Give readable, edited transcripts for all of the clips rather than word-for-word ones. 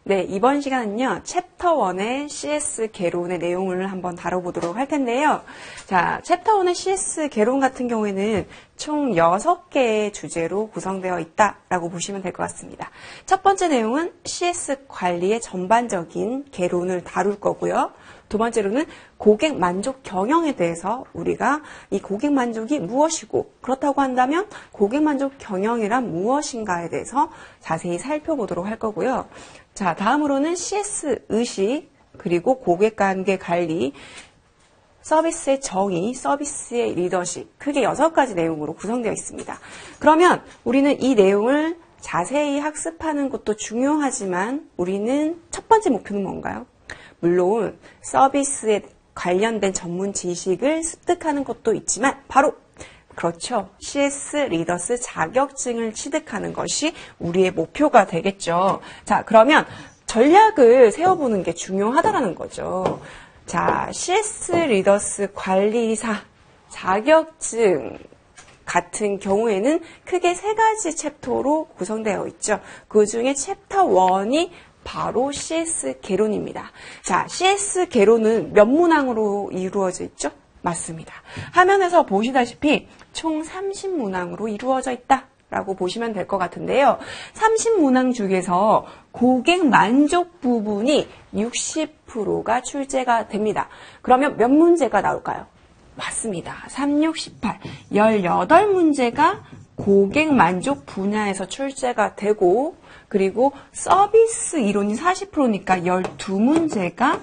네, 이번 시간은요, 챕터 1의 CS 개론의 내용을 한번 다뤄보도록 할 텐데요. 자, 챕터 1의 CS 개론 같은 경우에는 총 6개의 주제로 구성되어 있다라고 보시면 될 것 같습니다. 첫 번째 내용은 CS 관리의 전반적인 개론을 다룰 거고요. 두 번째로는 고객 만족 경영에 대해서 우리가 이 고객 만족이 무엇이고 그렇다고 한다면 고객 만족 경영이란 무엇인가에 대해서 자세히 살펴보도록 할 거고요. 자, 다음으로는 CS 의식, 그리고 고객 관계 관리, 서비스의 정의, 서비스의 리더십, 크게 6가지 내용으로 구성되어 있습니다. 그러면 우리는 이 내용을 자세히 학습하는 것도 중요하지만 우리는 첫 번째 목표는 뭔가요? 물론 서비스에 관련된 전문 지식을 습득하는 것도 있지만 바로 그렇죠. CS 리더스 자격증을 취득하는 것이 우리의 목표가 되겠죠. 자, 그러면 전략을 세워보는 게 중요하다라는 거죠. 자, CS 리더스 관리사 자격증 같은 경우에는 크게 3가지 챕터로 구성되어 있죠. 그 중에 챕터 1이 바로 CS 개론입니다. 자, CS 개론은 몇 문항으로 이루어져 있죠? 맞습니다. 화면에서 보시다시피 총 30문항으로 이루어져 있다라고 보시면 될 것 같은데요. 30문항 중에서 고객 만족 부분이 60%가 출제가 됩니다. 그러면 몇 문제가 나올까요? 맞습니다. 3, 6, 18. 18문제가 고객 만족 분야에서 출제가 되고 그리고 서비스 이론이 40%니까 12문제가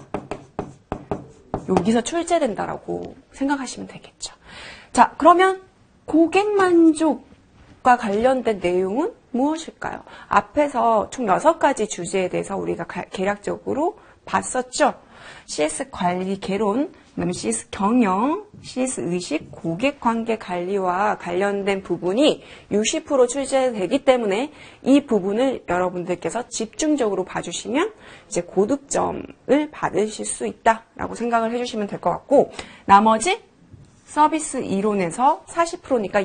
여기서 출제된다라고 생각하시면 되겠죠. 자, 그러면 고객 만족과 관련된 내용은 무엇일까요? 앞에서 총 6가지 주제에 대해서 우리가 개략적으로 봤었죠. CS 관리 개론, 그다음에 CS 경영, CS 의식, 고객 관계 관리와 관련된 부분이 60% 출제되기 때문에 이 부분을 여러분들께서 집중적으로 봐주시면 이제 고득점을 받으실 수 있다라고 생각을 해주시면 될 것 같고, 나머지 서비스 이론에서 40%니까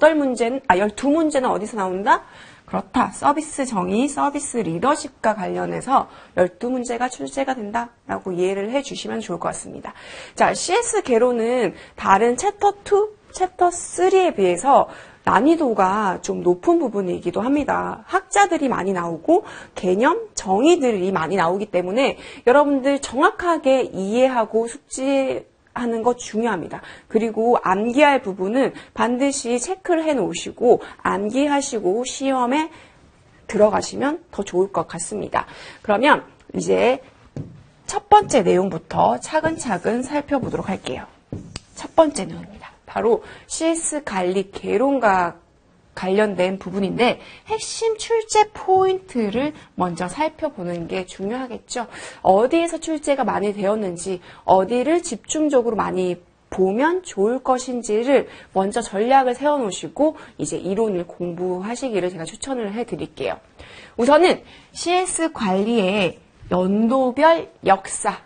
12문제는 어디서 나온다? 그렇다. 서비스 정의, 서비스 리더십과 관련해서 12문제가 출제가 된다라고 이해를 해주시면 좋을 것 같습니다. 자, CS 개론은 다른 챕터 2, 챕터 3에 비해서 난이도가 좀 높은 부분이기도 합니다. 학자들이 많이 나오고 개념, 정의들이 많이 나오기 때문에 여러분들 정확하게 이해하고 숙지하는 거 중요합니다. 그리고 암기할 부분은 반드시 체크를 해 놓으시고 암기하시고 시험에 들어가시면 더 좋을 것 같습니다. 그러면 이제 첫 번째 내용부터 차근차근 살펴보도록 할게요. 첫 번째 내용입니다. 바로 CS 관리 개론과 관련된 부분인데 핵심 출제 포인트를 먼저 살펴보는 게 중요하겠죠. 어디에서 출제가 많이 되었는지, 어디를 집중적으로 많이 보면 좋을 것인지를 먼저 전략을 세워놓으시고 이제 이론을 공부하시기를 제가 추천을 해드릴게요. 우선은 CS 관리의 연도별 역사와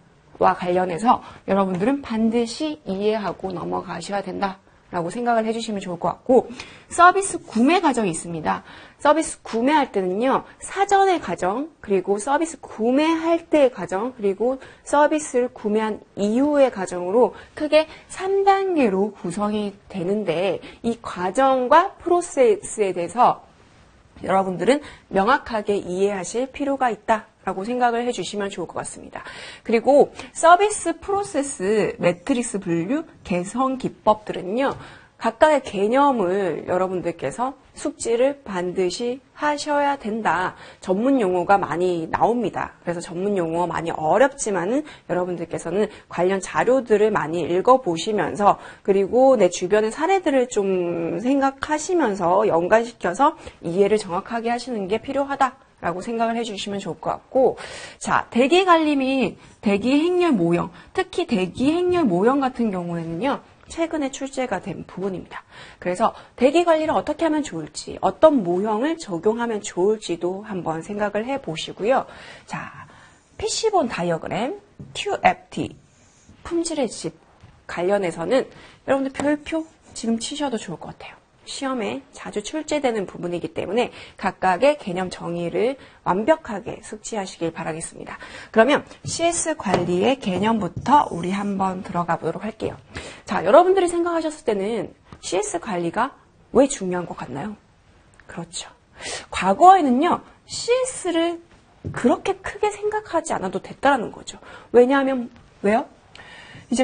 관련해서 여러분들은 반드시 이해하고 넘어가셔야 된다라고 생각을 해주시면 좋을 것 같고, 서비스 구매 과정이 있습니다. 서비스 구매할 때는요, 사전의 과정, 그리고 서비스 구매할 때의 과정, 그리고 서비스를 구매한 이후의 과정으로 크게 3단계로 구성이 되는데, 이 과정과 프로세스에 대해서 여러분들은 명확하게 이해하실 필요가 있다라고 생각을 해주시면 좋을 것 같습니다. 그리고 서비스 프로세스, 매트릭스 분류, 개선 기법들은요, 각각의 개념을 여러분들께서 숙지를 반드시 하셔야 된다. 전문 용어가 많이 나옵니다. 그래서 전문 용어 많이 어렵지만은 여러분들께서는 관련 자료들을 많이 읽어보시면서, 그리고 내 주변의 사례들을 좀 생각하시면서 연관시켜서 이해를 정확하게 하시는 게 필요하다라고 생각을 해주시면 좋을 것 같고, 자, 대기 관리 및 대기 행렬 모형, 특히 대기 행렬 모형 같은 경우에는요, 최근에 출제가 된 부분입니다. 그래서 대기 관리를 어떻게 하면 좋을지, 어떤 모형을 적용하면 좋을지도 한번 생각을 해보시고요. 자, PC본 다이어그램, QFT, 품질의 집 관련해서는 여러분들 별표 지금 치셔도 좋을 것 같아요. 시험에 자주 출제되는 부분이기 때문에 각각의 개념 정의를 완벽하게 숙지하시길 바라겠습니다. 그러면 CS 관리의 개념부터 우리 한번 들어가 보도록 할게요. 자, 여러분들이 생각하셨을 때는 CS 관리가 왜 중요한 것 같나요? 그렇죠. 과거에는요, CS를 그렇게 크게 생각하지 않아도 됐다라는 거죠. 왜냐하면, 왜요? 이제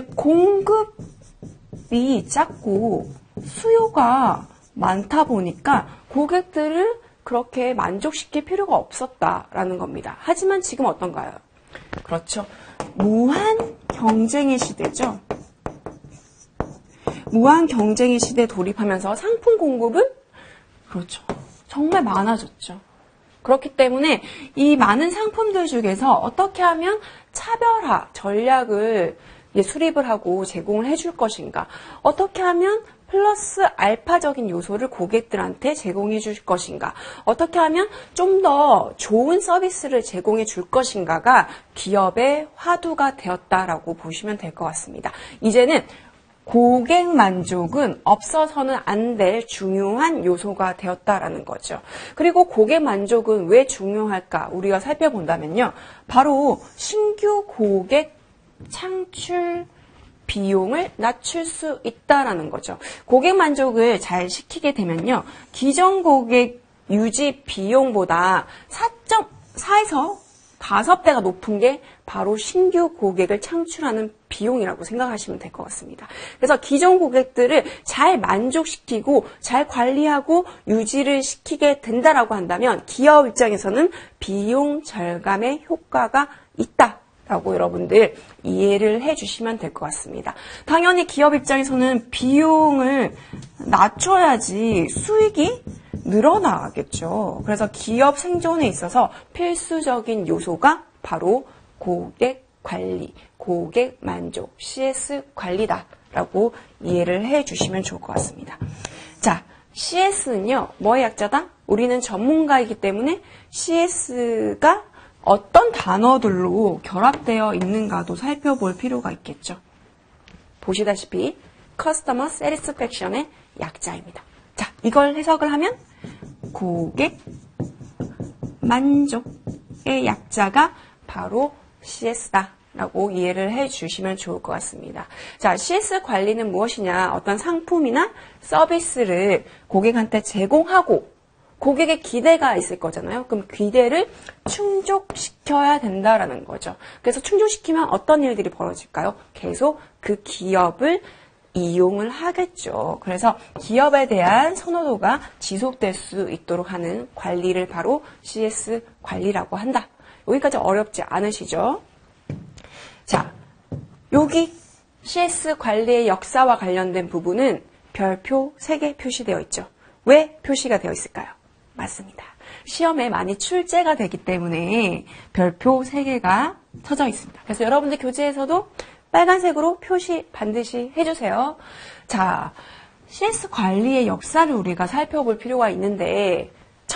공급이 작고 수요가 많다 보니까 고객들을 그렇게 만족시킬 필요가 없었다라는 겁니다. 하지만 지금 어떤가요? 그렇죠. 무한 경쟁의 시대죠. 무한 경쟁의 시대에 돌입하면서 상품 공급은 그렇죠. 정말 많아졌죠. 그렇기 때문에 이 많은 상품들 중에서 어떻게 하면 차별화 전략을 수립을 하고 제공을 해줄 것인가, 어떻게 하면 플러스 알파적인 요소를 고객들한테 제공해 줄 것인가, 어떻게 하면 좀 더 좋은 서비스를 제공해 줄 것인가가 기업의 화두가 되었다라고 보시면 될 것 같습니다. 이제는 고객 만족은 없어서는 안 될 중요한 요소가 되었다라는 거죠. 그리고 고객 만족은 왜 중요할까 우리가 살펴본다면요. 바로 신규 고객 창출 비용을 낮출 수 있다라는 거죠. 고객 만족을 잘 시키게 되면요. 기존 고객 유지 비용보다 4.4에서 5배가 높은 게 바로 신규 고객을 창출하는 비용이라고 생각하시면 될 것 같습니다. 그래서 기존 고객들을 잘 만족시키고 잘 관리하고 유지를 시키게 된다라고 한다면 기업 입장에서는 비용 절감의 효과가 있다라고 여러분들 이해를 해주시면 될 것 같습니다. 당연히 기업 입장에서는 비용을 낮춰야지 수익이 늘어나겠죠. 그래서 기업 생존에 있어서 필수적인 요소가 바로 고객 관리, 고객 만족, CS 관리다라고 이해를 해주시면 좋을 것 같습니다. 자, CS는요, 뭐의 약자다? 우리는 전문가이기 때문에 CS가 어떤 단어들로 결합되어 있는가도 살펴볼 필요가 있겠죠. 보시다시피 Customer Satisfaction의 약자입니다. 자, 이걸 해석을 하면 고객 만족의 약자가 바로 CS다라고 이해를 해주시면 좋을 것 같습니다. 자, CS 관리는 무엇이냐? 어떤 상품이나 서비스를 고객한테 제공하고 고객의 기대가 있을 거잖아요. 그럼 기대를 충족시켜야 된다라는 거죠. 그래서 충족시키면 어떤 일들이 벌어질까요? 계속 그 기업을 이용을 하겠죠. 그래서 기업에 대한 선호도가 지속될 수 있도록 하는 관리를 바로 CS 관리라고 한다. 여기까지 어렵지 않으시죠? 자, 여기 CS 관리의 역사와 관련된 부분은 별표 3개 표시되어 있죠. 왜 표시가 되어 있을까요? 맞습니다. 시험에 많이 출제가 되기 때문에 별표 3개가 쳐져 있습니다. 그래서 여러분들 교재에서도 빨간색으로 표시 반드시 해주세요. 자, CS 관리의 역사를 우리가 살펴볼 필요가 있는데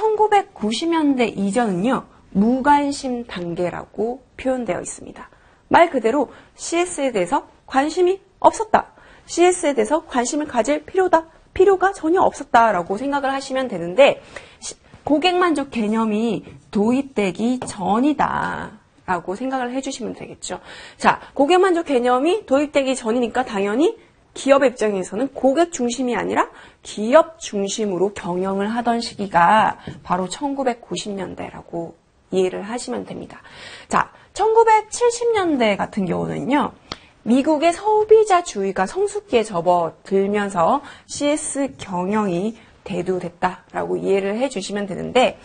1990년대 이전은요. 무관심 단계라고 표현되어 있습니다. 말 그대로 CS에 대해서 관심이 없었다. CS에 대해서 관심을 가질 필요가 전혀 없었다라고 생각을 하시면 되는데 고객만족 개념이 도입되기 전이다. 라고 생각을 해주시면 되겠죠. 자, 고객만족 개념이 도입되기 전이니까 당연히 기업의 입장에서는 고객 중심이 아니라 기업 중심으로 경영을 하던 시기가 바로 1990년대라고 이해를 하시면 됩니다. 자, 1970년대 같은 경우는요. 미국의 소비자주의가 성숙기에 접어들면서 CS 경영이 대두됐다라고 이해를 해주시면 되는데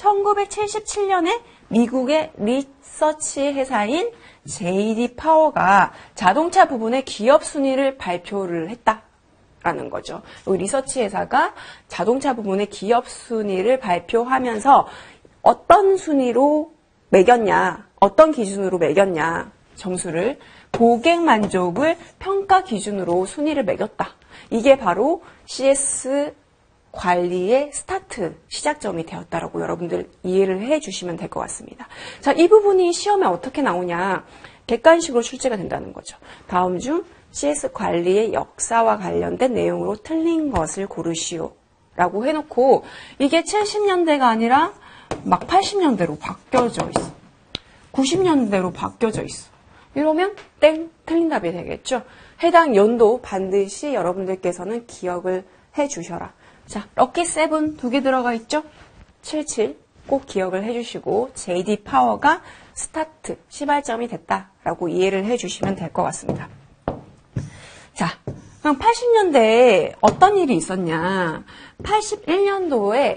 1977년에 미국의 리서치 회사인 J.D. 파워가 자동차 부분의 기업 순위를 발표를 했다라는 거죠. 리서치 회사가 자동차 부분의 기업 순위를 발표하면서 어떤 순위로 매겼냐, 어떤 기준으로 매겼냐, 점수를 고객 만족을 평가 기준으로 순위를 매겼다. 이게 바로 CS 관리의 스타트, 시작점이 되었다라고 여러분들 이해를 해주시면 될 것 같습니다. 자, 이 부분이 시험에 어떻게 나오냐? 객관식으로 출제가 된다는 거죠. 다음 중 CS 관리의 역사와 관련된 내용으로 틀린 것을 고르시오 라고 해놓고 이게 70년대가 아니라 막 80년대로 바뀌어져 있어. 90년대로 바뀌어져 있어. 이러면 땡! 틀린 답이 되겠죠. 해당 연도 반드시 여러분들께서는 기억을 해주셔라. 자, 럭키 7 2개 들어가 있죠? 77 꼭 기억을 해주시고 JD 파워가 스타트, 시발점이 됐다라고 이해를 해주시면 될 것 같습니다. 자, 그럼 80년대에 어떤 일이 있었냐. 81년도에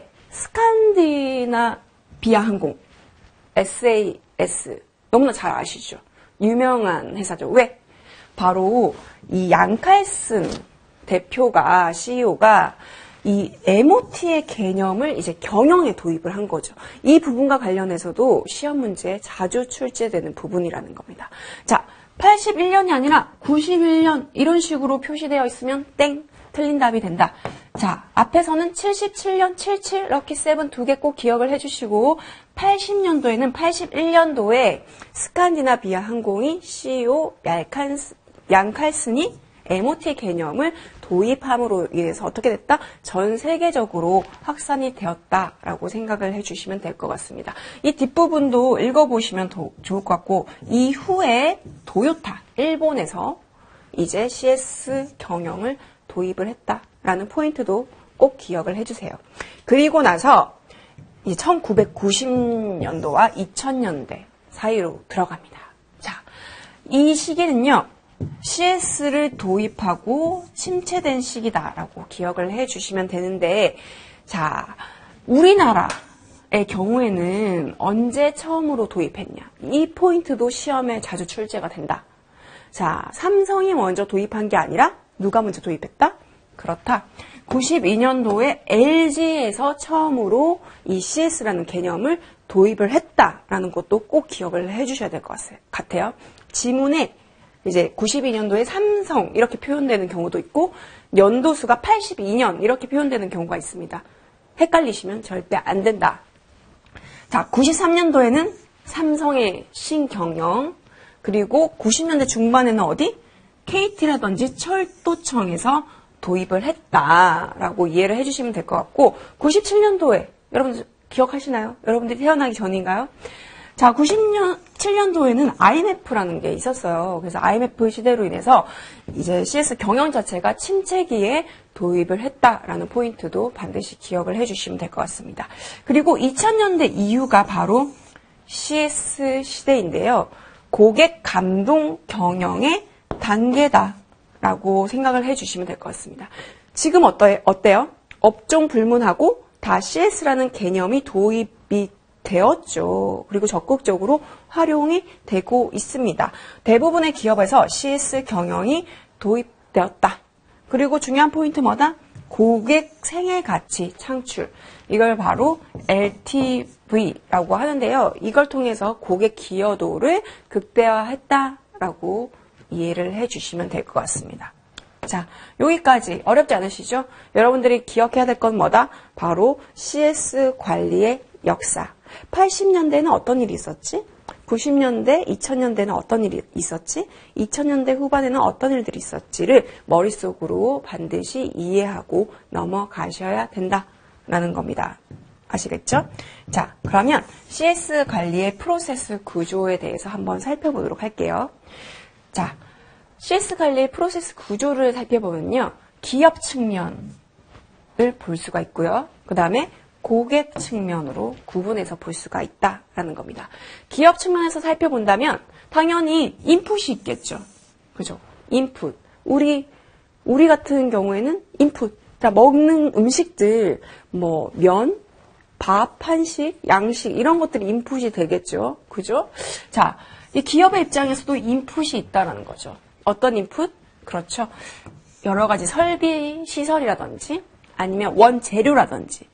스칸디나비아 항공, SAS, 너무나 잘 아시죠? 유명한 회사죠. 왜? 바로 이 양칼슨 대표가, CEO가 이 MOT의 개념을 이제 경영에 도입을 한 거죠. 이 부분과 관련해서도 시험 문제에 자주 출제되는 부분이라는 겁니다. 자, 81년이 아니라 91년 이런 식으로 표시되어 있으면 땡! 틀린 답이 된다. 자, 앞에서는 77년 77 럭키 7 2개 꼭 기억을 해주시고 80년도에는 81년도에 스칸디나비아 항공이 CEO 양칼슨이 MOT 개념을 도입함으로 인해서 어떻게 됐다? 전 세계적으로 확산이 되었다라고 생각을 해주시면 될 것 같습니다. 이 뒷부분도 읽어보시면 더 좋을 것 같고 이후에 도요타, 일본에서 이제 CS 경영을 도입을 했다라는 포인트도 꼭 기억을 해주세요. 그리고 나서 1990년도와 2000년대 사이로 들어갑니다. 자, 이 시기는요. CS를 도입하고 침체된 시기다라고 기억을 해주시면 되는데 자, 우리나라의 경우에는 언제 처음으로 도입했냐? 이 포인트도 시험에 자주 출제가 된다. 자, 삼성이 먼저 도입한 게 아니라 누가 먼저 도입했다? 그렇다. 92년도에 LG에서 처음으로 이 CS라는 개념을 도입을 했다라는 것도 꼭 기억을 해주셔야 될 것 같아요. 지문에 이제 92년도에 삼성 이렇게 표현되는 경우도 있고 연도수가 82년 이렇게 표현되는 경우가 있습니다. 헷갈리시면 절대 안 된다. 자, 93년도에는 삼성의 신경영, 그리고 90년대 중반에는 어디? KT라든지 철도청에서 도입을 했다라고 이해를 해주시면 될 것 같고 97년도에 여러분들 기억하시나요? 여러분들이 태어나기 전인가요? 자, 97년도에는 IMF라는 게 있었어요. 그래서 IMF 시대로 인해서 이제 CS 경영 자체가 침체기에 도입을 했다라는 포인트도 반드시 기억을 해주시면 될 것 같습니다. 그리고 2000년대 이후가 바로 CS 시대인데요. 고객 감동 경영의 단계다라고 생각을 해주시면 될 것 같습니다. 지금 어때요? 업종 불문하고 다 CS라는 개념이 도입이 되었죠. 그리고 적극적으로 활용이 되고 있습니다. 대부분의 기업에서 CS 경영이 도입되었다. 그리고 중요한 포인트 뭐다? 고객 생애 가치 창출. 이걸 바로 LTV라고 하는데요. 이걸 통해서 고객 기여도를 극대화했다라고 이해를 해주시면 될 것 같습니다. 자, 여기까지 어렵지 않으시죠? 여러분들이 기억해야 될 건 뭐다? 바로 CS 관리의 역사. 80년대에는 어떤 일이 있었지? 90년대, 2000년대는 어떤 일이 있었지? 2000년대 후반에는 어떤 일들이 있었지를 머릿속으로 반드시 이해하고 넘어가셔야 된다라는 겁니다. 아시겠죠? 자, 그러면 CS 관리의 프로세스 구조에 대해서 한번 살펴보도록 할게요. 자, CS 관리의 프로세스 구조를 살펴보면요. 기업 측면을 볼 수가 있고요. 그 다음에 고객 측면으로 구분해서 볼 수가 있다라는 겁니다. 기업 측면에서 살펴본다면 당연히 인풋이 있겠죠. 그죠? 인풋. 우리 같은 경우에는 인풋. 자, 먹는 음식들, 뭐, 면, 밥, 한식, 양식, 이런 것들이 인풋이 되겠죠. 그죠? 자, 이 기업의 입장에서도 인풋이 있다라는 거죠. 어떤 인풋? 그렇죠. 여러 가지 설비, 시설이라든지 아니면 원재료라든지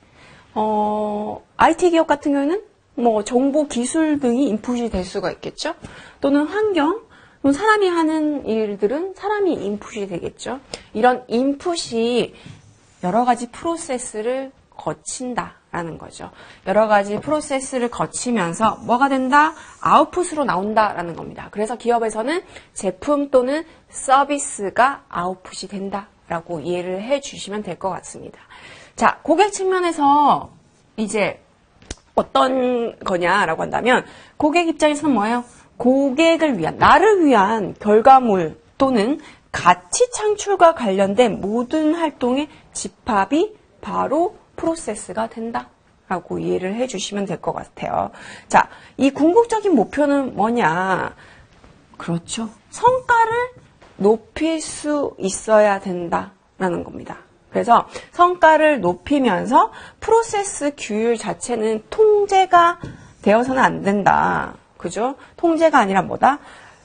IT 기업 같은 경우에는 뭐 정보 기술 등이 인풋이 될 수가 있겠죠. 또는 환경, 또는 사람이 하는 일들은 사람이 인풋이 되겠죠. 이런 인풋이 여러 가지 프로세스를 거친다라는 거죠. 여러 가지 프로세스를 거치면서 뭐가 된다? 아웃풋으로 나온다라는 겁니다. 그래서 기업에서는 제품 또는 서비스가 아웃풋이 된다라고 이해를 해주시면 될 것 같습니다. 자, 고객 측면에서 이제 어떤 거냐라고 한다면 고객 입장에서는 뭐예요? 고객을 위한, 나를 위한 결과물 또는 가치 창출과 관련된 모든 활동의 집합이 바로 프로세스가 된다라고 이해를 해주시면 될 것 같아요. 자, 이 궁극적인 목표는 뭐냐? 그렇죠. 성과를 높일 수 있어야 된다라는 겁니다. 그래서 성과를 높이면서 프로세스 규율 자체는 통제가 되어서는 안 된다. 그죠? 통제가 아니라 뭐다?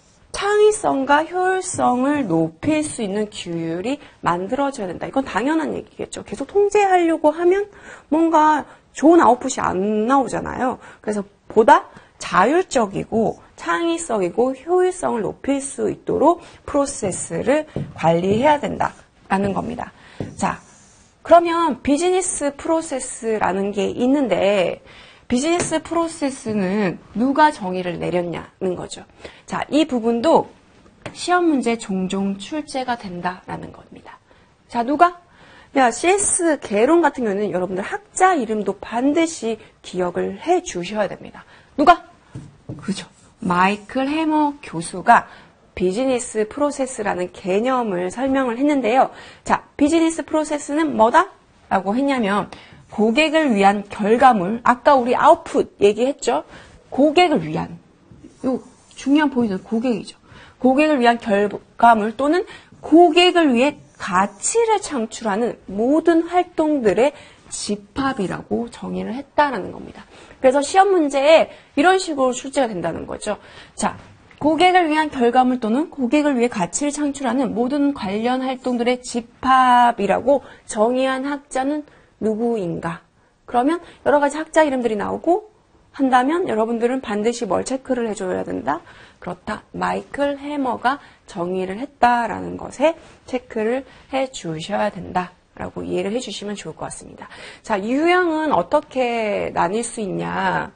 창의성과 효율성을 높일 수 있는 규율이 만들어져야 된다. 이건 당연한 얘기겠죠. 계속 통제하려고 하면 뭔가 좋은 아웃풋이 안 나오잖아요. 그래서 보다 자율적이고 창의성이고 효율성을 높일 수 있도록 프로세스를 관리해야 된다라는 겁니다. 자, 그러면 비즈니스 프로세스라는 게 있는데 비즈니스 프로세스는 누가 정의를 내렸냐는 거죠. 자, 이 부분도 시험 문제 종종 출제가 된다라는 겁니다. 자, 누가? CS 개론 같은 경우는 여러분들 학자 이름도 반드시 기억을 해 주셔야 됩니다. 누가? 그죠. 마이클 해머 교수가 비즈니스 프로세스라는 개념을 설명을 했는데요. 자, 비즈니스 프로세스는 뭐다? 라고 했냐면 고객을 위한 결과물, 아까 우리 아웃풋 얘기했죠? 고객을 위한, 요 중요한 포인트는 고객이죠. 고객을 위한 결과물 또는 고객을 위해 가치를 창출하는 모든 활동들의 집합이라고 정의를 했다라는 겁니다. 그래서 시험 문제에 이런 식으로 출제가 된다는 거죠. 자, 고객을 위한 결과물 또는 고객을 위해 가치를 창출하는 모든 관련 활동들의 집합이라고 정의한 학자는 누구인가? 그러면 여러 가지 학자 이름들이 나오고 한다면 여러분들은 반드시 뭘 체크를 해줘야 된다? 그렇다. 마이클 해머가 정의를 했다라는 것에 체크를 해주셔야 된다라고 이해를 해주시면 좋을 것 같습니다. 자, 유형은 어떻게 나뉠 수 있냐?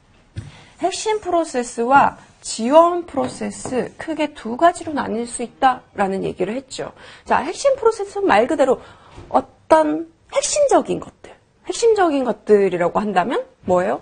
핵심 프로세스와 지원 프로세스 크게 두 가지로 나뉠 수 있다라는 얘기를 했죠. 자, 핵심 프로세스는 말 그대로 어떤 핵심적인 것들이라고 한다면 뭐예요?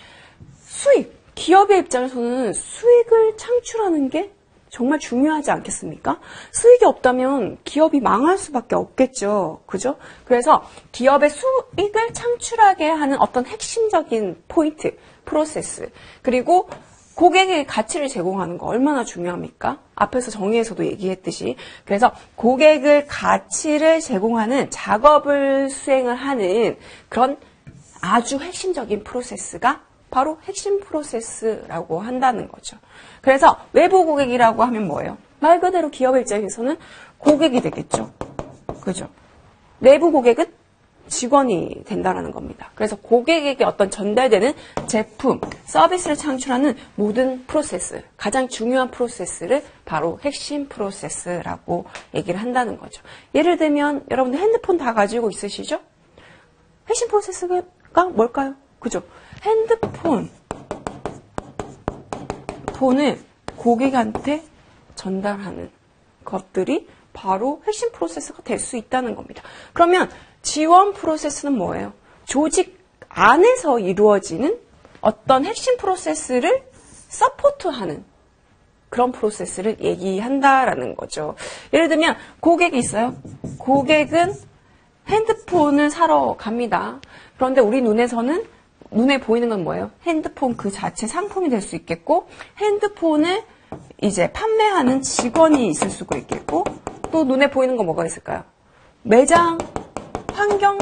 수익. 기업의 입장에서는 수익을 창출하는 게 정말 중요하지 않겠습니까? 수익이 없다면 기업이 망할 수밖에 없겠죠. 그죠? 그래서 기업의 수익을 창출하게 하는 어떤 핵심적인 포인트, 프로세스, 그리고 고객에게 가치를 제공하는 거 얼마나 중요합니까? 앞에서 정의에서도 얘기했듯이. 그래서 고객을 가치를 제공하는 작업을 수행을 하는 그런 아주 핵심적인 프로세스가 바로 핵심 프로세스라고 한다는 거죠. 그래서 외부 고객이라고 하면 뭐예요? 말 그대로 기업의 입장에서는 고객이 되겠죠. 그죠? 내부 고객은 직원이 된다는 겁니다. 그래서 고객에게 어떤 전달되는 제품, 서비스를 창출하는 모든 프로세스, 가장 중요한 프로세스를 바로 핵심 프로세스라고 얘기를 한다는 거죠. 예를 들면 여러분들 핸드폰 다 가지고 있으시죠? 핵심 프로세스가 뭘까요? 그죠? 폰을 고객한테 전달하는 것들이 바로 핵심 프로세스가 될 수 있다는 겁니다. 그러면 지원 프로세스는 뭐예요? 조직 안에서 이루어지는 어떤 핵심 프로세스를 서포트하는 그런 프로세스를 얘기한다라는 거죠. 예를 들면 고객이 있어요. 고객은 핸드폰을 사러 갑니다. 그런데 우리 눈에 보이는 건 뭐예요? 핸드폰 그 자체 상품이 될 수 있겠고, 핸드폰을 이제 판매하는 직원이 있을 수가 있겠고, 또 눈에 보이는 건 뭐가 있을까요? 매장, 환경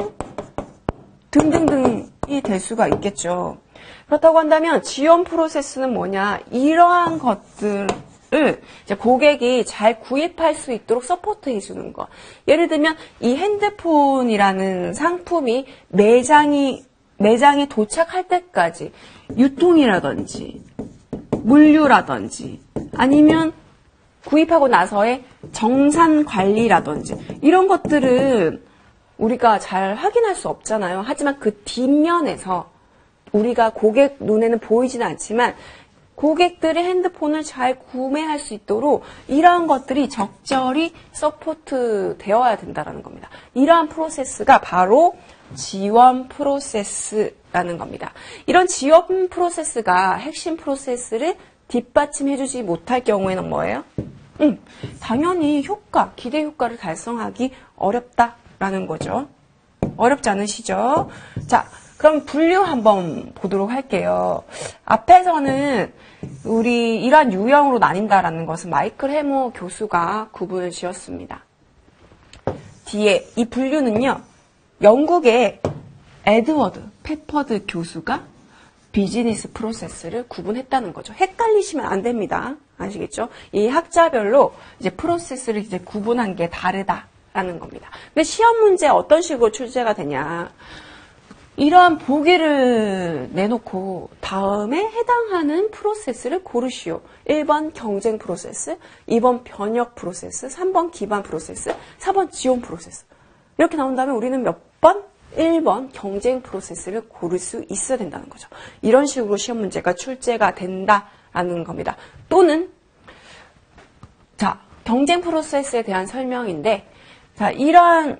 등등등이 될 수가 있겠죠. 그렇다고 한다면 지원 프로세스는 뭐냐? 이러한 것들을 이제 고객이 잘 구입할 수 있도록 서포트해 주는 것. 예를 들면 이 핸드폰이라는 상품이 매장에 도착할 때까지 유통이라든지 물류라든지 아니면 구입하고 나서의 정산 관리라든지 이런 것들은 우리가 잘 확인할 수 없잖아요. 하지만 그 뒷면에서 우리가 고객 눈에는 보이지는 않지만 고객들의 핸드폰을 잘 구매할 수 있도록 이러한 것들이 적절히 서포트 되어야 된다는 겁니다. 이러한 프로세스가 바로 지원 프로세스라는 겁니다. 이런 지원 프로세스가 핵심 프로세스를 뒷받침해주지 못할 경우에는 뭐예요? 당연히 기대 효과를 달성하기 어렵다라는 거죠. 어렵지 않으시죠? 자, 그럼 분류 한번 보도록 할게요. 앞에서는 우리 이러한 유형으로 나뉜다라는 것은 마이클 해머 교수가 구분을 지었습니다. 뒤에 이 분류는요, 영국의 에드워드 페퍼드 교수가 비즈니스 프로세스를 구분했다는 거죠. 헷갈리시면 안 됩니다. 아시겠죠? 이 학자별로 이제 프로세스를 이제 구분한 게 다르다라는 겁니다. 근데 시험 문제 어떤 식으로 출제가 되냐? 이러한 보기를 내놓고 다음에 해당하는 프로세스를 고르시오. 1번 경쟁 프로세스, 2번 변혁 프로세스, 3번 기반 프로세스, 4번 지원 프로세스. 이렇게 나온다면 우리는 몇 번? 1번 경쟁 프로세스를 고를 수 있어야 된다는 거죠. 이런 식으로 시험 문제가 출제가 된다라는 겁니다. 또는 자, 경쟁 프로세스에 대한 설명인데, 자, 이러한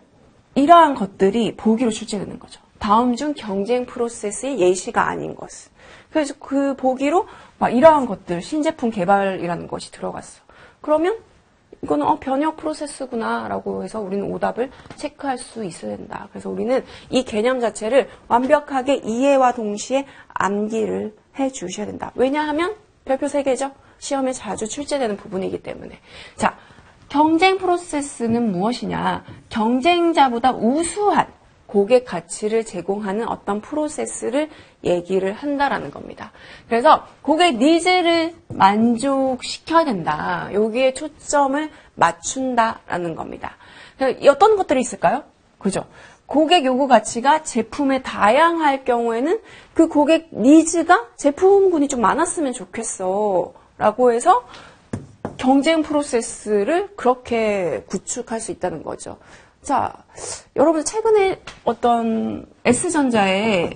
것들이 보기로 출제되는 거죠. 다음 중 경쟁 프로세스의 예시가 아닌 것은. 그래서 그 보기로 막 이러한 것들, 신제품 개발이라는 것이 들어갔어. 그러면 이거는 변혁 프로세스구나 라고 해서 우리는 오답을 체크할 수 있어야 된다. 그래서 우리는 이 개념 자체를 완벽하게 이해와 동시에 암기를 해 주셔야 된다. 왜냐하면 별표 3개죠. 시험에 자주 출제되는 부분이기 때문에. 자, 경쟁 프로세스는 무엇이냐? 경쟁자보다 우수한 고객 가치를 제공하는 어떤 프로세스를 얘기를 한다라는 겁니다. 그래서 고객 니즈를 만족시켜야 된다. 여기에 초점을 맞춘다라는 겁니다. 어떤 것들이 있을까요? 그죠? 고객 요구 가치가 제품에 다양할 경우에는 그 고객 니즈가 제품군이 좀 많았으면 좋겠어. 라고 해서 경쟁 프로세스를 그렇게 구축할 수 있다는 거죠. 자, 여러분 최근에 어떤 S전자의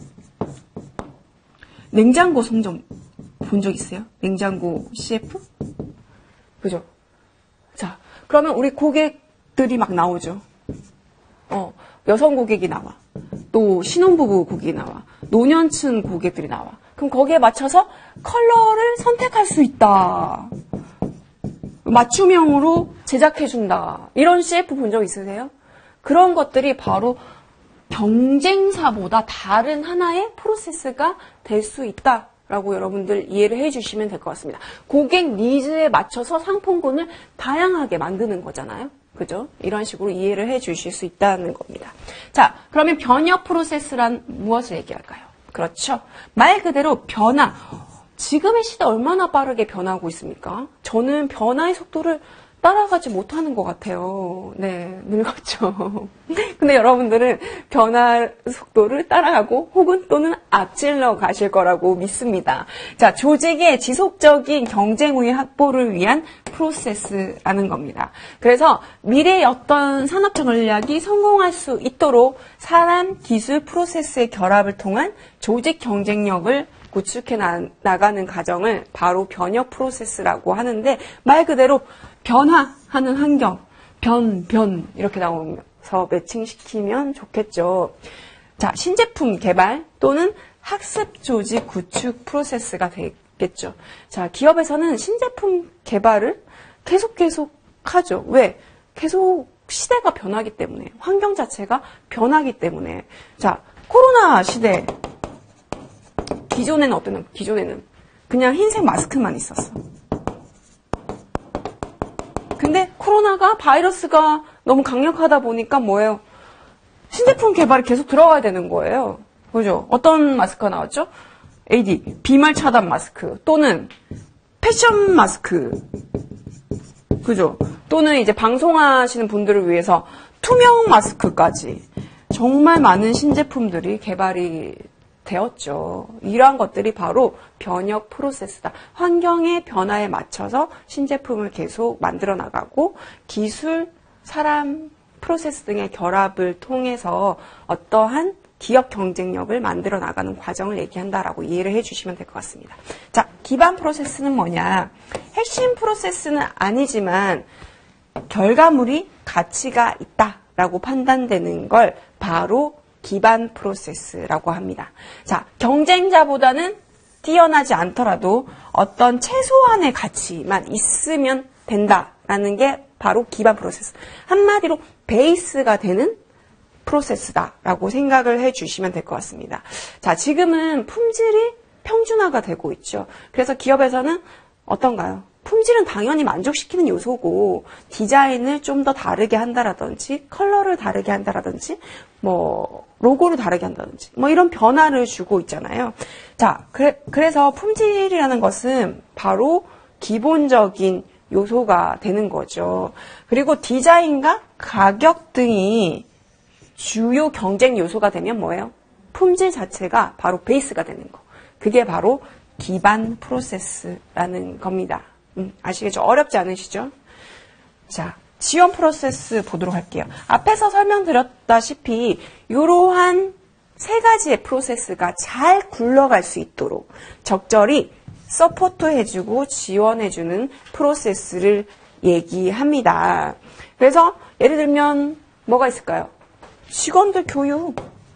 냉장고 성적 본 적 있어요? 냉장고 CF? 그죠? 자, 그러면 우리 고객들이 막 나오죠. 여성 고객이 나와. 또 신혼부부 고객이 나와. 노년층 고객들이 나와. 그럼 거기에 맞춰서 컬러를 선택할 수 있다. 맞춤형으로 제작해준다. 이런 CF 본 적 있으세요? 그런 것들이 바로 경쟁사보다 다른 하나의 프로세스가 될 수 있다라고 여러분들 이해를 해주시면 될 것 같습니다. 고객 니즈에 맞춰서 상품군을 다양하게 만드는 거잖아요. 그죠? 이런 식으로 이해를 해주실 수 있다는 겁니다. 자, 그러면 변혁 프로세스란 무엇을 얘기할까요? 그렇죠. 말 그대로 변화. 지금의 시대 얼마나 빠르게 변하고 있습니까? 저는 변화의 속도를 따라가지 못하는 것 같아요. 네, 늙었죠. 근데 여러분들은 변화 속도를 따라가고 혹은 또는 앞질러 가실 거라고 믿습니다. 자, 조직의 지속적인 경쟁 우위 확보를 위한 프로세스라는 겁니다. 그래서 미래의 어떤 산업 전략이 성공할 수 있도록 사람, 기술, 프로세스의 결합을 통한 조직 경쟁력을 구축해 나가는 과정을 바로 변혁 프로세스라고 하는데 말 그대로 변화하는 환경, 변 이렇게 나오면서 매칭시키면 좋겠죠. 자, 신제품 개발 또는 학습 조직 구축 프로세스가 되겠죠. 자, 기업에서는 신제품 개발을 계속 하죠. 왜? 계속 시대가 변하기 때문에, 환경 자체가 변하기 때문에. 자, 코로나 시대. 기존에는 어땠나? 기존에는 그냥 흰색 마스크만 있었어. 근데 코로나가 바이러스가 너무 강력하다 보니까 뭐예요? 신제품 개발이 계속 들어가야 되는 거예요. 그죠? 어떤 마스크가 나왔죠? AD, 비말 차단 마스크 또는 패션 마스크. 그죠? 또는 이제 방송하시는 분들을 위해서 투명 마스크까지 정말 많은 신제품들이 개발이 되었죠. 이러한 것들이 바로 변혁 프로세스다. 환경의 변화에 맞춰서 신제품을 계속 만들어 나가고 기술, 사람, 프로세스 등의 결합을 통해서 어떠한 기업 경쟁력을 만들어 나가는 과정을 얘기한다라고 이해를 해주시면 될 것 같습니다. 자, 기반 프로세스는 뭐냐? 핵심 프로세스는 아니지만 결과물이 가치가 있다라고 판단되는 걸 바로 기반 프로세스라고 합니다. 자, 경쟁자보다는 뛰어나지 않더라도 어떤 최소한의 가치만 있으면 된다라는 게 바로 기반 프로세스. 한마디로 베이스가 되는 프로세스다라고 생각을 해주시면 될 것 같습니다. 자, 지금은 품질이 평준화가 되고 있죠. 그래서 기업에서는 어떤가요? 품질은 당연히 만족시키는 요소고 디자인을 좀 더 다르게 한다라든지 컬러를 다르게 한다라든지 뭐 로고를 다르게 한다든지 뭐 이런 변화를 주고 있잖아요. 자, 그래서 품질이라는 것은 바로 기본적인 요소가 되는 거죠. 그리고 디자인과 가격 등이 주요 경쟁 요소가 되면 뭐예요? 품질 자체가 바로 베이스가 되는 거. 그게 바로 기반 프로세스라는 겁니다. 아시겠죠? 어렵지 않으시죠? 자, 지원 프로세스 보도록 할게요. 앞에서 설명드렸다시피 이러한 세 가지의 프로세스가 잘 굴러갈 수 있도록 적절히 서포트해주고 지원해주는 프로세스를 얘기합니다. 그래서 예를 들면 뭐가 있을까요? 직원들 교육,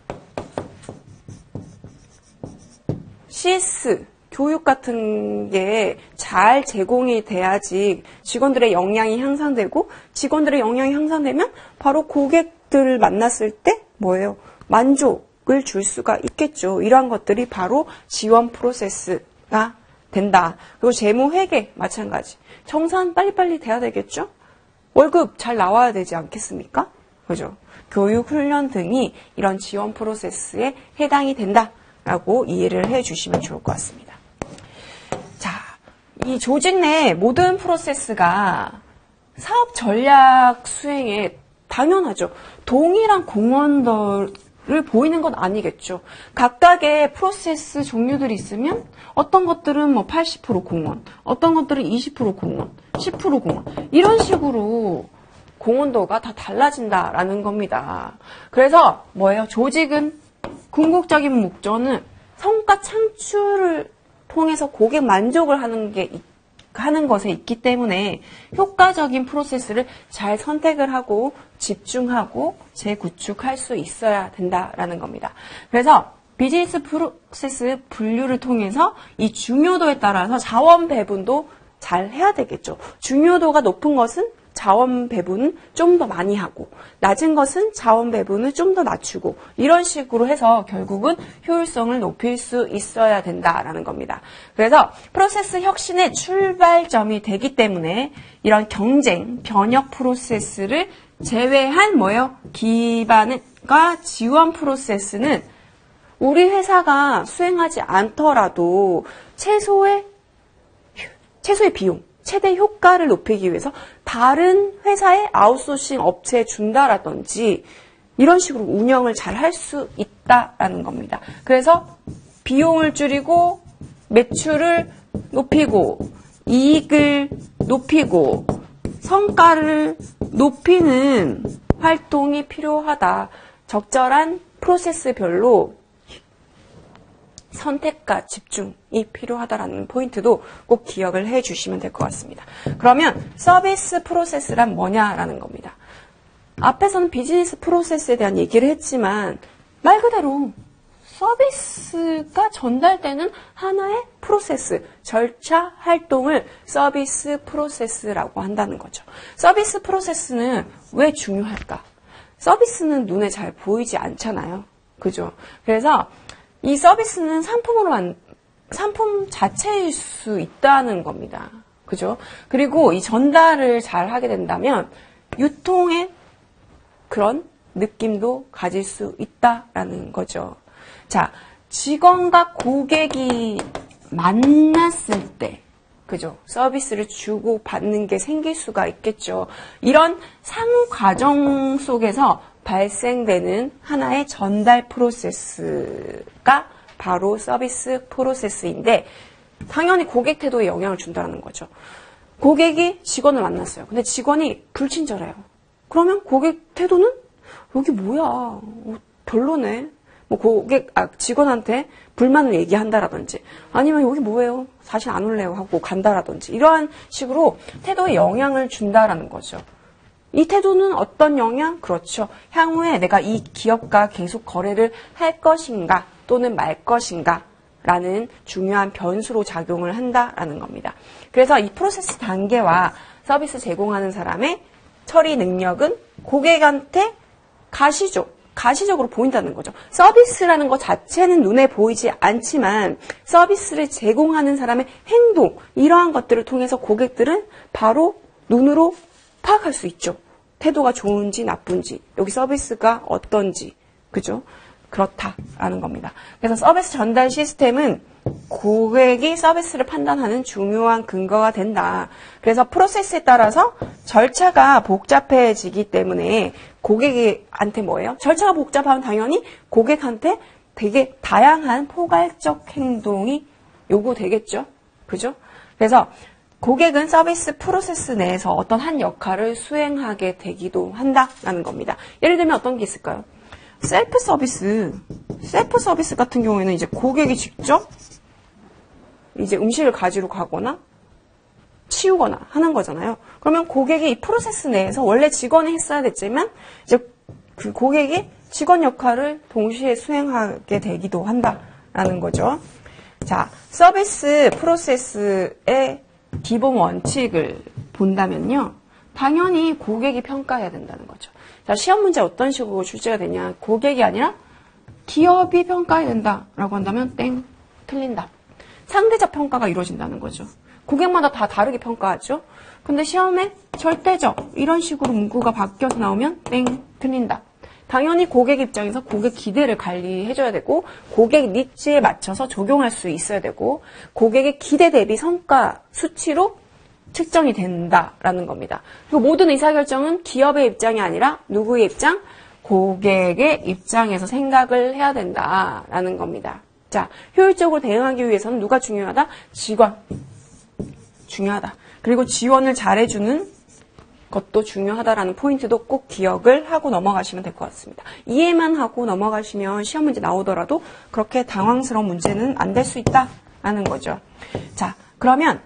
CS, 교육 같은 게 잘 제공이 돼야지 직원들의 역량이 향상되고 직원들의 역량이 향상되면 바로 고객들을 만났을 때 뭐예요? 만족을 줄 수가 있겠죠. 이러한 것들이 바로 지원 프로세스가 된다. 그리고 재무 회계 마찬가지. 정산 빨리빨리 돼야 되겠죠? 월급 잘 나와야 되지 않겠습니까? 그죠? 교육, 훈련 등이 이런 지원 프로세스에 해당이 된다라고 이해를 해주시면 좋을 것 같습니다. 자, 이 조직 내 모든 프로세스가 사업 전략 수행에 당연하죠. 동일한 공헌들을 보이는 건 아니겠죠. 각각의 프로세스 종류들이 있으면 어떤 것들은 뭐 80% 공헌, 어떤 것들은 20% 공헌, 10% 공헌 이런 식으로 공헌도가 다 달라진다라는 겁니다. 그래서 뭐예요? 조직은 궁극적인 목적은 성과 창출을 통해서 고객 만족을 하는 것에 있기 때문에 효과적인 프로세스를 잘 선택을 하고 집중하고 재구축할 수 있어야 된다라는 겁니다. 그래서 비즈니스 프로세스 분류를 통해서 이 중요도에 따라서 자원 배분도 잘 해야 되겠죠. 중요도가 높은 것은 자원 배분은 좀 더 많이 하고 낮은 것은 자원 배분을 좀 더 낮추고 이런 식으로 해서 결국은 효율성을 높일 수 있어야 된다라는 겁니다. 그래서 프로세스 혁신의 출발점이 되기 때문에 이런 경쟁, 변혁 프로세스를 제외한 뭐예요? 기반과 지원 프로세스는 우리 회사가 수행하지 않더라도 최소의 비용, 최대 효과를 높이기 위해서 다른 회사에 아웃소싱 업체에 준다라든지 이런 식으로 운영을 잘 할 수 있다라는 겁니다. 그래서 비용을 줄이고 매출을 높이고 이익을 높이고 성과를 높이는 활동이 필요하다. 적절한 프로세스별로 선택과 집중이 필요하다라는 포인트도 꼭 기억을 해주시면 될 것 같습니다. 그러면 서비스 프로세스란 뭐냐라는 겁니다. 앞에서는 비즈니스 프로세스에 대한 얘기를 했지만 말 그대로 서비스가 전달되는 하나의 프로세스, 절차, 활동을 서비스 프로세스라고 한다는 거죠. 서비스 프로세스는 왜 중요할까? 서비스는 눈에 잘 보이지 않잖아요. 그죠? 그래서 이 서비스는 상품 자체일 수 있다는 겁니다. 그죠? 그리고 이 전달을 잘 하게 된다면 유통의 그런 느낌도 가질 수 있다라는 거죠. 자, 직원과 고객이 만났을 때, 그죠? 서비스를 주고 받는 게 생길 수가 있겠죠. 이런 상호 과정 속에서 발생되는 하나의 전달 프로세스가 바로 서비스 프로세스인데 당연히 고객 태도에 영향을 준다는 거죠. 고객이 직원을 만났어요. 근데 직원이 불친절해요. 그러면 고객 태도는 여기 뭐야? 별로네. 뭐 직원한테 불만을 얘기한다라든지 아니면 여기 뭐예요? 다시 안 올래요 하고 간다라든지 이러한 식으로 태도에 영향을 준다라는 거죠. 이 태도는 어떤 영향? 그렇죠. 향후에 내가 이 기업과 계속 거래를 할 것인가 또는 말 것인가 라는 중요한 변수로 작용을 한다라는 겁니다. 그래서 이 프로세스 단계와 서비스 제공하는 사람의 처리 능력은 고객한테 가시적으로 보인다는 거죠. 서비스라는 것 자체는 눈에 보이지 않지만 서비스를 제공하는 사람의 행동, 이러한 것들을 통해서 고객들은 바로 눈으로 파악할 수 있죠. 태도가 좋은지 나쁜지, 여기 서비스가 어떤지, 그죠? 그렇다라는 겁니다. 그래서 서비스 전달 시스템은 고객이 서비스를 판단하는 중요한 근거가 된다. 그래서 프로세스에 따라서 절차가 복잡해지기 때문에 고객한테 뭐예요? 절차가 복잡하면 당연히 고객한테 되게 다양한 포괄적 행동이 요구되겠죠. 그죠? 그래서 고객은 서비스 프로세스 내에서 어떤 한 역할을 수행하게 되기도 한다라는 겁니다. 예를 들면 어떤 게 있을까요? 셀프 서비스 같은 경우에는 이제 고객이 직접 이제 음식을 가지러 가거나 치우거나 하는 거잖아요. 그러면 고객이 이 프로세스 내에서 원래 직원이 했어야 됐지만 이제 그 고객이 직원 역할을 동시에 수행하게 되기도 한다라는 거죠. 자, 서비스 프로세스의 기본 원칙을 본다면요. 당연히 고객이 평가해야 된다는 거죠. 자, 시험 문제 어떤 식으로 출제가 되냐. 고객이 아니라 기업이 평가해야 된다라고 한다면 땡, 틀린다. 상대적 평가가 이루어진다는 거죠. 고객마다 다 다르게 평가하죠. 근데 시험에 절대적 이런 식으로 문구가 바뀌어서 나오면 땡, 틀린다. 당연히 고객 입장에서 고객 기대를 관리해줘야 되고 고객 니즈에 맞춰서 적용할 수 있어야 되고 고객의 기대 대비 성과 수치로 측정이 된다라는 겁니다. 그리고 모든 의사결정은 기업의 입장이 아니라 누구의 입장? 고객의 입장에서 생각을 해야 된다라는 겁니다. 자, 효율적으로 대응하기 위해서는 누가 중요하다? 직원. 중요하다. 그리고 지원을 잘해주는 것도 중요하다라는 포인트도 꼭 기억을 하고 넘어가시면 될 것 같습니다. 이해만 하고 넘어가시면 시험 문제 나오더라도 그렇게 당황스러운 문제는 안 될 수 있다라는 거죠. 자, 그러면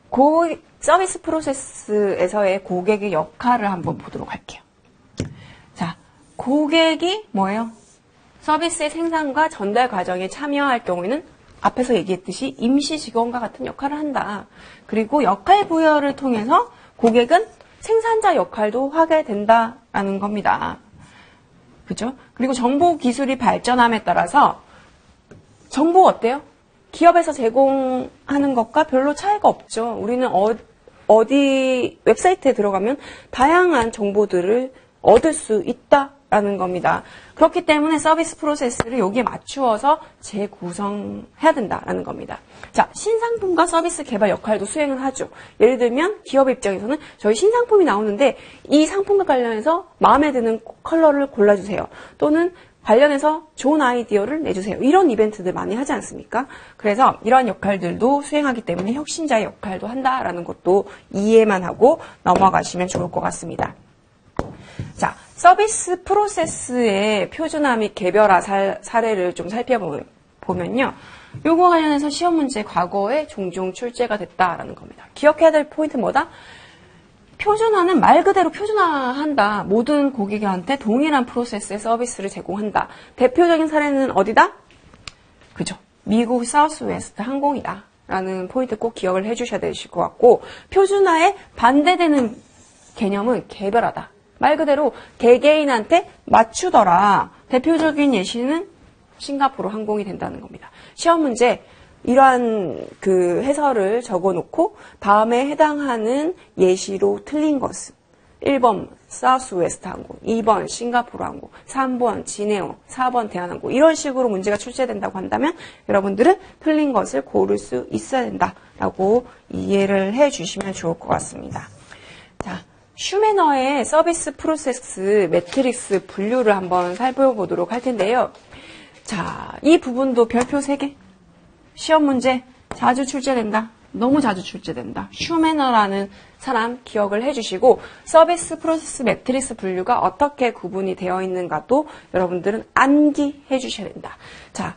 서비스 프로세스에서의 고객의 역할을 한번 보도록 할게요. 자, 고객이 뭐예요? 서비스의 생산과 전달 과정에 참여할 경우에는 앞에서 얘기했듯이 임시 직원과 같은 역할을 한다. 그리고 역할 부여를 통해서 고객은 생산자 역할도 하게 된다라는 겁니다. 그죠? 그리고 정보 기술이 발전함에 따라서 정보가 어때요? 기업에서 제공하는 것과 별로 차이가 없죠. 우리는 어디 웹사이트에 들어가면 다양한 정보들을 얻을 수 있다라는 겁니다. 그렇기 때문에 서비스 프로세스를 여기에 맞추어서 재구성해야 된다라는 겁니다. 자, 신상품과 서비스 개발 역할도 수행을 하죠. 예를 들면 기업 입장에서는 저희 신상품이 나오는데 이 상품과 관련해서 마음에 드는 컬러를 골라주세요. 또는 관련해서 좋은 아이디어를 내주세요. 이런 이벤트들 많이 하지 않습니까? 그래서 이러한 역할들도 수행하기 때문에 혁신자의 역할도 한다라는 것도 이해만 하고 넘어가시면 좋을 것 같습니다. 자, 서비스 프로세스의 표준화 및 개별화 사례를 좀 살펴보면요. 요거 관련해서 시험 문제 과거에 종종 출제가 됐다라는 겁니다. 기억해야 될 포인트 뭐다? 표준화는 말 그대로 표준화한다. 모든 고객한테 동일한 프로세스의 서비스를 제공한다. 대표적인 사례는 어디다? 그죠. 미국 사우스웨스트 항공이다. 라는 포인트 꼭 기억을 해주셔야 되실 것 같고, 표준화에 반대되는 개념은 개별화다. 말 그대로 개개인한테 맞추더라. 대표적인 예시는 싱가포르 항공이 된다는 겁니다. 시험 문제 이러한 그 해설을 적어놓고 다음에 해당하는 예시로 틀린 것은 1번 사우스웨스트 항공, 2번 싱가포르 항공, 3번 진에어, 4번 대한항공 이런 식으로 문제가 출제된다고 한다면 여러분들은 틀린 것을 고를 수 있어야 된다라고 이해를 해주시면 좋을 것 같습니다. 자, 슈메너의 서비스 프로세스 매트릭스 분류를 한번 살펴보도록 할 텐데요. 자, 이 부분도 별표 3개. 시험 문제 자주 출제된다. 너무 자주 출제된다. 슈메너라는 사람 기억을 해주시고 서비스 프로세스 매트릭스 분류가 어떻게 구분이 되어 있는가도 여러분들은 암기해 주셔야 된다. 자,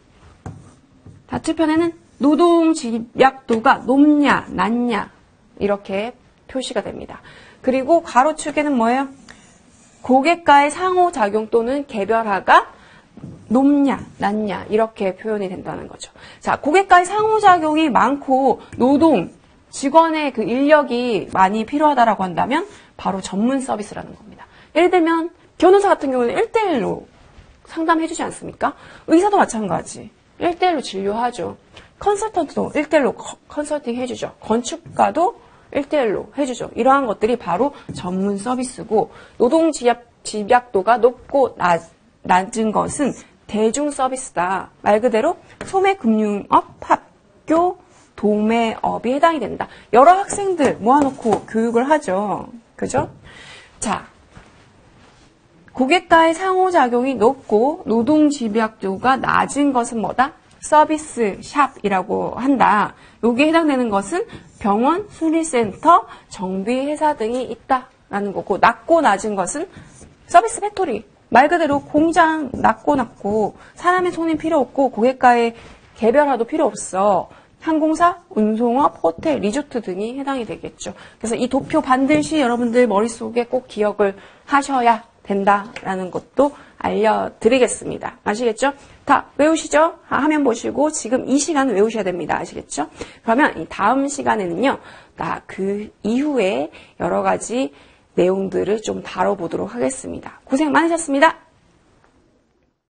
다투편에는 노동 집약도가 높냐 낮냐 이렇게 표시가 됩니다. 그리고 가로축에는 뭐예요? 고객과의 상호작용 또는 개별화가 높냐, 낮냐 이렇게 표현이 된다는 거죠. 자, 고객과의 상호작용이 많고 노동, 직원의 그 인력이 많이 필요하다라고 한다면 바로 전문 서비스라는 겁니다. 예를 들면 변호사 같은 경우는 1대1로 상담해주지 않습니까? 의사도 마찬가지. 1대1로 진료하죠. 컨설턴트도 1대1로 컨설팅 해주죠. 건축가도 1대1로 해주죠. 이러한 것들이 바로 전문 서비스고 노동 집약도가 높고 낮은 것은 대중 서비스다. 말 그대로 소매금융업, 학교, 도매업이 해당이 된다. 여러 학생들 모아놓고 교육을 하죠. 그죠? 자, 고객과의 상호작용이 높고 노동 집약도가 낮은 것은 뭐다? 서비스 샵이라고 한다. 여기에 해당되는 것은 병원, 수리센터, 정비회사 등이 있다라는 거고 낮고 낮은 것은 서비스 팩토리. 말 그대로 공장 낮고 사람의 손이 필요 없고 고객과의 개별화도 필요 없어. 항공사, 운송업, 호텔, 리조트 등이 해당이 되겠죠. 그래서 이 도표 반드시 여러분들 머릿속에 꼭 기억을 하셔야 된다라는 것도 알려드리겠습니다. 아시겠죠? 다 외우시죠? 화면 보시고 지금 이 시간은 외우셔야 됩니다. 아시겠죠? 그러면 이 다음 시간에는요. 그 이후에 여러 가지 내용들을 좀 다뤄보도록 하겠습니다. 고생 많으셨습니다.